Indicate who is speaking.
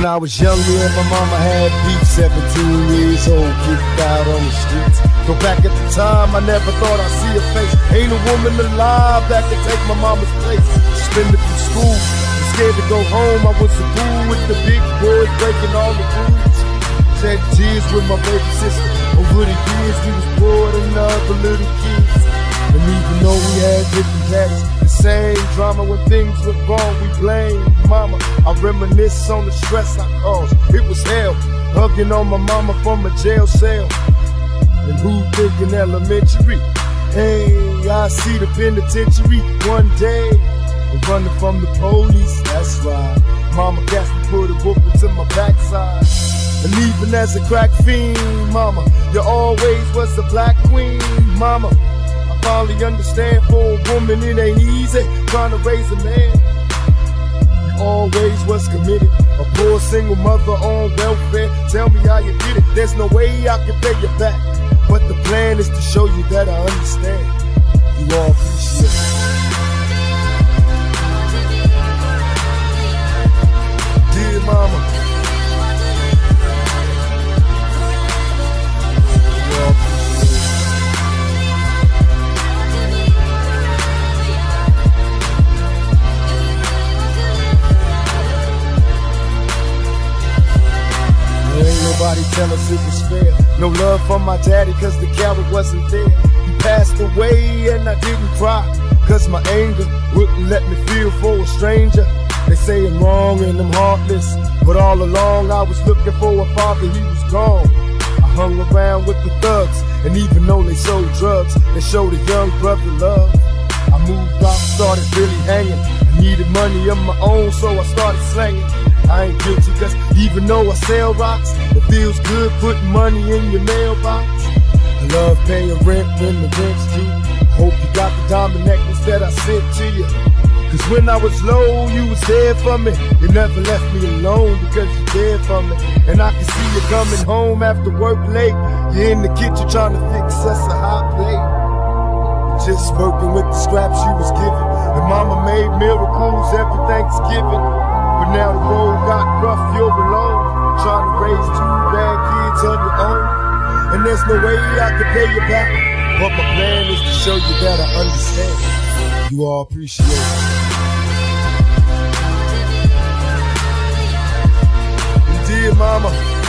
Speaker 1: I was young, me and my mama had beef. 17 years old, kicked out on the streets. Go back at the time, I never thought I'd see her face. Ain't a woman alive that could take my mama's place. Suspended from school, I'm scared to go home. I was a fool with the big boys breaking all the rules. Shed tears with my baby sister. Over the years, we was poor than other little kids. And even though we had different daddies, the same drama when things went wrong, we blame mama. I reminisce on the stress I caused. It was hell, hugging on my mama from a jail cell. And who thinking elementary? Hey, I see the penitentiary one day. And running from the police, that's right. Mama got me, put a whoop into my backside. And even as a crack fiend, mama, you always was a black queen, mama. I finally understand for a woman it ain't easy trying to raise a man. You always was committed, a poor single mother on welfare. Tell me how you did it, there's no way I can pay you back. But the plan is to show you that I understand. You all appreciate it. Dear mama, nobody tell us it was fair. No love from my daddy cause the coward wasn't there. He passed away and I didn't cry cause my anger wouldn't let me feel for a stranger. They say I'm wrong and I'm heartless, but all along I was looking for a father, he was gone. I hung around with the thugs, and even though they sold drugs, they showed a young brother love. I moved out, started really hanging. I needed money of my own, so I started slanging. I ain't guilty cause even though I sell rocks, it feels good putting money in your mailbox. I love paying rent when the rent's due. Hope you got the diamond necklace that I sent to you. Cause when I was low, you was there for me. You never left me alone because you're there for me. And I can see you coming home after work late. You're in the kitchen trying to fix us a hot plate. Just working with the scraps you was given. And mama made miracles every Thanksgiving. But now the road got rough, you're alone, trying to raise two bad kids on your own. And there's no way I can pay you back, but my plan is to show you that I understand. You all appreciate it. And dear mama,